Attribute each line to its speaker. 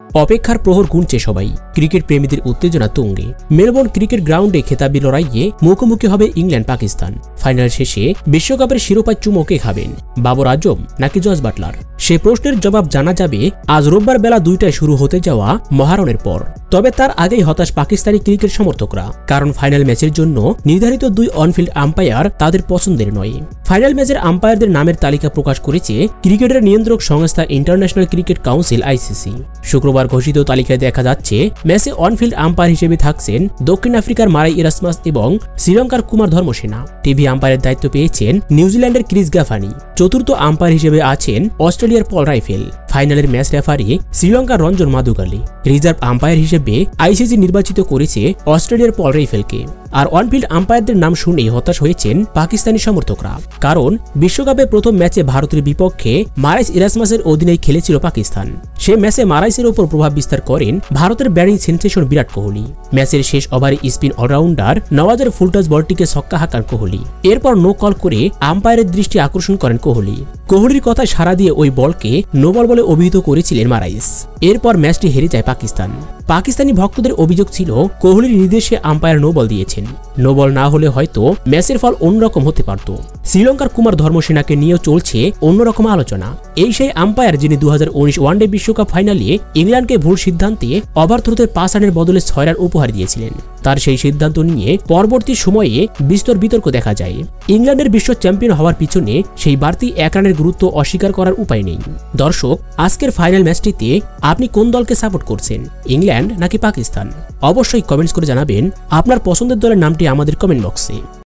Speaker 1: অপেক্ষার প্রহর গুনছে সবাই, ক্রিকেট প্রেমীদের উত্তেজনা তুঙ্গে। মেলবোর্ন ক্রিকেট গ্রাউন্ডে খেতাবি লড়াইয়ে মুখোমুখি হবে ইংল্যান্ড পাকিস্তান। ফাইনাল শেষে বিশ্বকাপের শিরোপা চুমোকে খাবেন বাবর আজম নাকি জস বাটলার? সে প্রশ্নের জবাব জানা যাবে আজ রোববার বেলা 2টায় শুরু হতে যাওয়া মহারণের পর। তবে তার আগেই হতাশ পাকিস্তানি ক্রিকেট সমর্থকরা, কারণ ফাইনাল ম্যাচের জন্য নির্ধারিত 2 অনফিল্ড আম্পায়ার তাদের পছন্দের নয়। ফাইনাল ম্যাচের আম্পায়ারদের নামের তালিকা প্রকাশ করেছে ক্রিকেটের নিয়ন্ত্রক সংস্থা ইন্টারন্যাশনাল ক্রিকেট কাউন্সিল ICC। শুক্রবার ঘোষিত তালিকায় দেখা যাচ্ছে ম্যাচে অনফিল্ড আম্পায়ার হিসেবে থাকছেন দক্ষিণ আফ্রিকার মারাই ইরাসমাস এবং শ্রীলঙ্কার কুমার ধর্মসেনা। টিভি আম্পায়ারের দায়িত্ব পেয়েছেন নিউজিল্যান্ডের ক্রিস গাফানি। চতুর্থ আম্পায়ার হিসেবে আছেন অস্ট্রেলিয়ার পল রাইফেল। ফাইনালের ম্যাচ রেফারি শ্রীলঙ্কার রঞ্জন মাদুগালি। রিজার্ভ আম্পায়ার হিসেবে ICC নির্বাচিত করেছে অস্ট্রেলিয়ার পল রাইফেলকে। আর অনফিল্ড আম্পায়ারদের নাম শুনেই হতাশ হয়েছেন পাকিস্তানি সমর্থকরা, কারণ বিশ্বকাপে প্রথম ম্যাচে ভারতের বিপক্ষে মারাইস ইরাসমাসের অধীনে খেলেছিল পাকিস্তান। সে ম্যাচে মারাইসের ওপর প্রভাব বিস্তার করেন ভারতের ব্যাটিং সেনসেশন বিরাট কোহলি। ম্যাচের শেষ ওভারে স্পিন অলরাউন্ডার নওয়াজের ফুলটাচ বলটিকে ছক্কা হাঁকান কোহলি। এরপর নো কল করে আম্পায়ারের দৃষ্টি আকর্ষণ করেন কোহলি। কোহলির কথায় সাড়া দিয়ে ওই বলকে নো বল বলে অভিহিত করেছিলেন মারাইস। এরপর ম্যাচটি হেরে যায় পাকিস্তান। পাকিস্তানি ভক্তদের অভিযোগ ছিল কোহলির নির্দেশে আম্পায়ার নো বল দিয়েছেন। নো বল না হলে হয়তো ম্যাচের ফল অন্যরকম হতে পারত। শ্রীলঙ্কার কুমার ধর্মসেনাকে নিয়েও চলছে অন্যরকম আলোচনা। এই সেই আম্পায়ার যিনি 2019 ওয়ানডে বিশ্বকাপ ফাইনালে ইংল্যান্ডকে ভুল সিদ্ধান্তে ওভার থ্রোতে 5 রানের বদলে 6 রান উপহার দিয়েছিলেন। তার সেই সিদ্ধান্ত নিয়ে পরবর্তী সময়ে বিস্তর বিতর্ক দেখা যায়। ইংল্যান্ডের বিশ্ব চ্যাম্পিয়ন হওয়ার পিছনে সেই বাড়তি 1 রানের গুরুত্ব অস্বীকার করার উপায় নেই। দর্শক, আজকের ফাইনাল ম্যাচটিতে আপনি কোন দলকে সাপোর্ট করছেন, ইংল্যান্ড নাকি পাকিস্তান? অবশ্যই কমেন্টস করে জানাবেন আপনার পছন্দের দলের নামটি আমাদের কমেন্ট বক্সে।